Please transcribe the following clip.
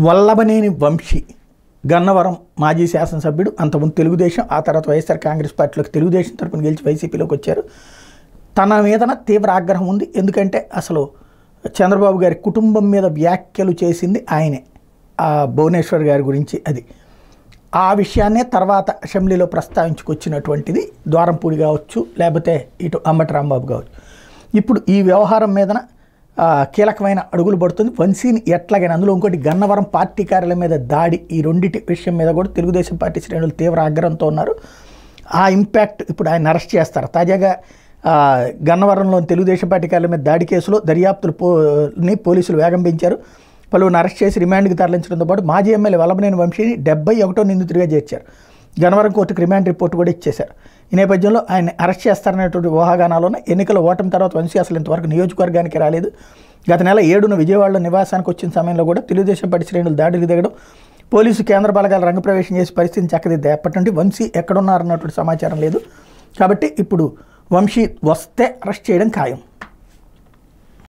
వల్లభనేని వంశీ గన్నవరం మాజీ శాసనసభ్యుడు, అంతకుముందు తెలుగుదేశం, ఆ తర్వాత వైఎస్ఆర్ కాంగ్రెస్ పార్టీలోకి తెలుగుదేశం తరపున గెలిచి వైసీపీలోకి వచ్చారు. తన మీదన తీవ్ర ఆగ్రహం ఉంది. ఎందుకంటే అసలు చంద్రబాబు గారి కుటుంబం మీద వ్యాఖ్యలు చేసింది ఆయనే, ఆ భువనేశ్వర్ గారి గురించి. అది ఆ విషయాన్నే తర్వాత అసెంబ్లీలో ప్రస్తావించుకొచ్చినటువంటిది ద్వారంపూడి కావచ్చు, లేకపోతే ఇటు అంబటి రాంబాబు కావచ్చు. ఇప్పుడు ఈ వ్యవహారం మీదన కీలకమైన అడుగులు పడుతుంది. వంశీని ఎట్లాగైనా, అందులో ఇంకోటి గన్నవరం పార్టీ కార్యాలయం మీద దాడి, ఈ రెండింటి విషయం మీద కూడా తెలుగుదేశం పార్టీ శ్రేణులు తీవ్ర ఆగ్రహంతో ఉన్నారు. ఆ ఇంపాక్ట్ ఇప్పుడు ఆయన అరెస్ట్ చేస్తారు. తాజాగా గన్నవరంలోని తెలుగుదేశం పార్టీ కార్యాలయం మీద దాడి కేసులో దర్యాప్తుని పోలీసులు వేగం పెంచారు. పలువురిని అరెస్ట్ చేసి రిమాండ్కి తరలించడంతో పాటు మాజీ ఎమ్మెల్యే వల్లభనేని వంశీని 71వ నిందితుడిగా చేర్చారు. గన్నవరం కోర్టుకు రిమాండ్ రిపోర్టు కూడా ఇచ్చేశారు. ఈ నేపథ్యంలో ఆయన అరెస్ట్ చేస్తారనేటువంటి ఊహాగానాలోనే ఎన్నికల ఓటమి తర్వాత వంశీ అసలు ఇంతవరకు నియోజకవర్గానికి రాలేదు. గత నెల 7న విజయవాడలో నివాసానికి వచ్చిన సమయంలో కూడా తెలుగుదేశం పార్టీ శ్రేణులు దాడికి దిగడం, పోలీసు కేంద్ర బలగాలు రంగప్రవేశం చేసి పరిస్థితిని చక్కదిద్దాయి. అప్పటి నుండి వంశీ ఎక్కడున్నారన్నటువంటి సమాచారం లేదు. కాబట్టి ఇప్పుడు వంశీ వస్తే అరెస్ట్ చేయడం ఖాయం.